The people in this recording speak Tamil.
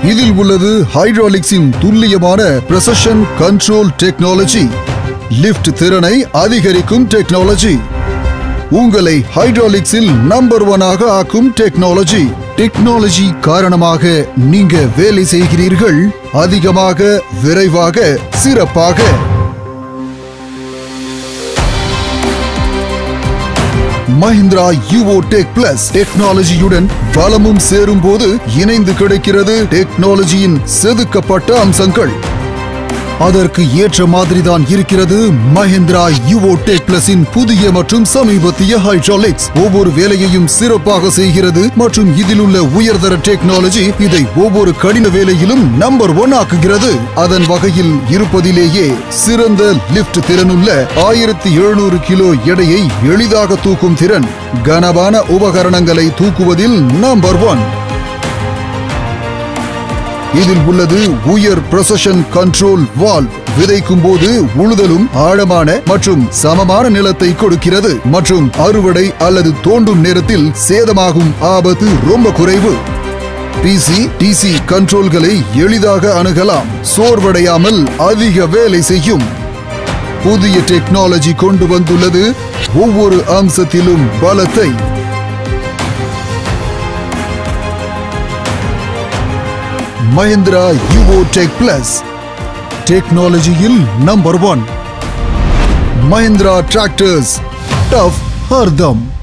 இதில் உள்ளது ஹைட்ராலிக்ஸின் துல்லியமான பிரசிஷன் கண்ட்ரோல் டெக்னாலஜி, லிஃப்ட் திறனை அதிகரிக்கும் டெக்னாலஜி, உங்களை ஹைட்ராலிக்ஸில் நம்பர் 1 ஆக்கும் டெக்னாலஜி. டெக்னாலஜி காரணமாக நீங்க வேலை செய்கிறீர்கள் அதிகமாக, விரைவாக, சிறப்பாக. Mahindra Yuvo Tech Plus டெக்னாலஜியுடன் பலமும் சேரும் போது இணைந்து கிடைக்கிறது டெக்னாலஜியின் செதுக்கப்பட்ட அம்சங்கள். அதற்கு ஏற்ற மாதிரிதான் இருக்கிறது Mahindra Yuvo Tech Plus-இன் புதிய மற்றும் சமீபத்திய ஹைட்ராலிக்ஸ். ஒவ்வொரு வேலையையும் சிறப்பாக செய்கிறது மற்றும் இதில் உள்ள உயர்தர டெக்னாலஜி இதை ஒவ்வொரு கடின வேலையிலும் நம்பர் 1 ஆக்குகிறது. அதன் வகையில் இருப்பதிலேயே சிறந்த லிஃப்ட் திறனுள்ள 1700 கிலோ எடையை எளிதாக தூக்கும் திறன், கனமான உபகரணங்களை தூக்குவதில் நம்பர் 1. இதில் உள்ளது உயர் பிரசிஷன் கண்ட்ரோல் வால்வ். விதைக்கும் போது உழுதலும் ஆழமான மற்றும் சமமான நிலத்தை கொடுக்கிறது மற்றும் அறுவடை அல்லது தோண்டும் நேரத்தில் சேதமாகும் ஆபத்து ரொம்ப குறைவு. டிசி கண்ட்ரோல்களை எளிதாக அணுகலாம், சோர்வடையாமல் அதிக வேலை செய்யும். புதிய டெக்னாலஜி கொண்டு வந்துள்ளது ஒவ்வொரு அம்சத்திலும் பலத்தை. Mahindra Yuvo Tech Plus டெக்னாலஜியில் நம்பர் 1. Mahindra Tractors, tough ஹர்தம்.